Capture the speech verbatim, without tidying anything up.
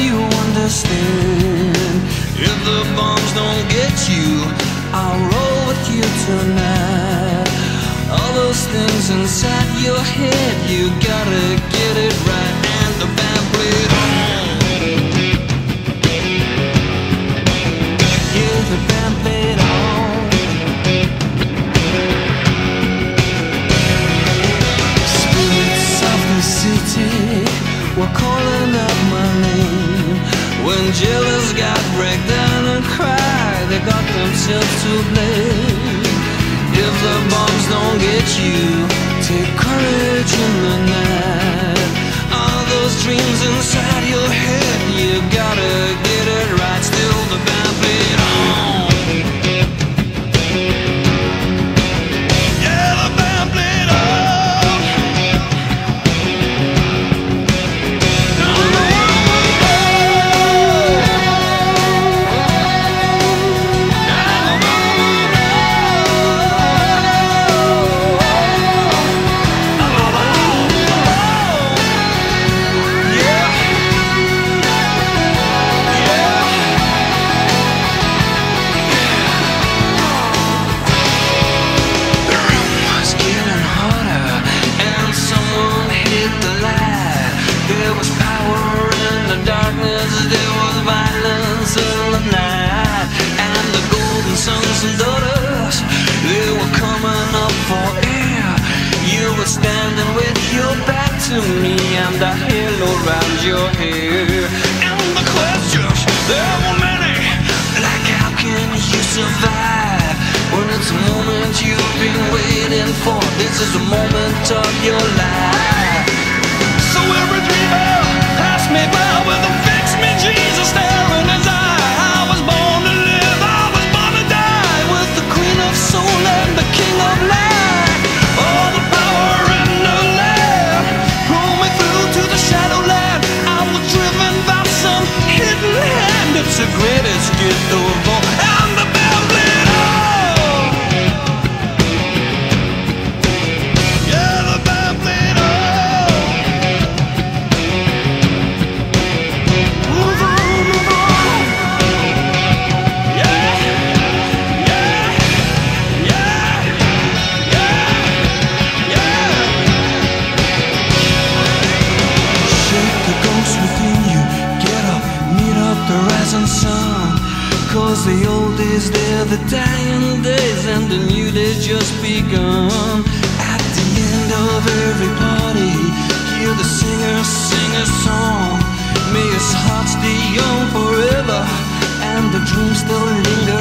you understand. If the bombs don't get you, I'll roll with you tonight. All those things inside your head, you gotta get it right. And the band played on. Yeah, the band played on. Spirits of the city were calling out my name. When jailers got break down and cry, they got themselves to blame. If the bombs don't get you, take courage in the night. All those dreams inside your head, you gotta get it right. Still the band played on. Yeah, the band played on. Standing with your back to me and a halo around your hair. And the questions, there were many, like how can you survive when it's a moment you've been waiting for? This is the moment of your life. So every dreamer passed me by with a fix me Jesus stare in his eye. I was born to live, I was born to die, with the queen of soul and the king of light. All the power in the land, pull me through to the shadowland. I was driven by some hidden hand. It's the greatest gift of all. And the band played on. Yeah, the band played on. Move on, move on. Yeah, yeah, yeah, yeah. Shake the ghost within you, get up, meet up the rising sun. Cause the old days, they're the dying days, and the new days just begun. At the end of every party, hear the singer sing a song. May his heart stay young forever, and the dreams still linger